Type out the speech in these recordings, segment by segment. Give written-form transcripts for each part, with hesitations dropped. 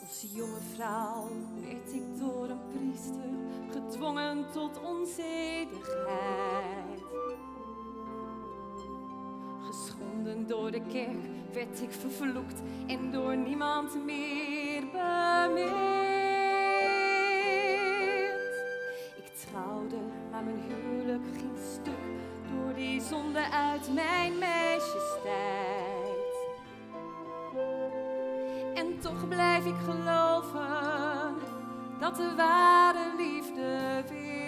Als jonge vrouw werd ik door een priester gedwongen tot onzedigheid. Geschonden door de kerk werd ik vervloekt en door niemand meer bemind. Ik trouwde, maar mijn huwelijk ging stuk door die zonde uit mijn meisjestijd. En toch blijf ik geloven dat de ware liefde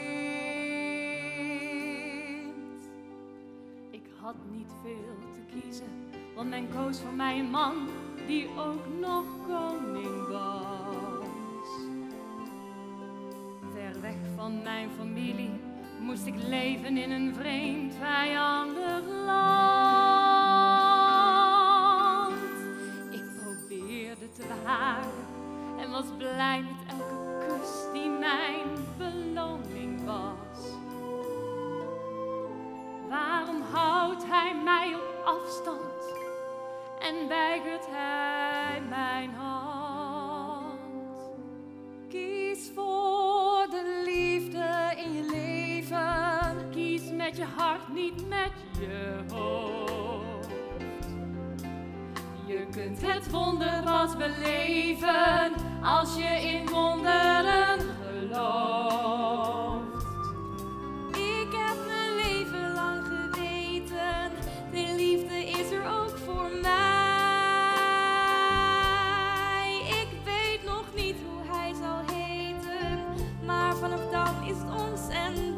wint. Ik had niet veel te kiezen, want men koos voor mij een man die ook nog koning was. Ver weg van mijn familie moest ik leven in een vreemd, vijandig land. Ik probeerde te behagen en was blij met elke kus die mijn beloning was. Waarom houdt hij mij op afstand en weigert hij mijn hand? Kies voor de liefde in je leven. Kies met je hart, niet met je hoofd. Je kunt het wonder pas beleven als je in wonderen gelooft. Ik heb mijn leven lang geweten, de liefde is er ook voor mij. Ik weet nog niet hoe hij zal heten, maar vanaf dan is het ons en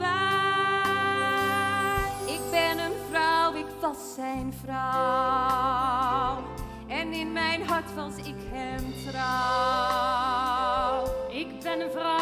wij. Ik ben een vrouw, ik was zijn vrouw. En in mijn hart was ik hem trouw. Ik ben een vrouw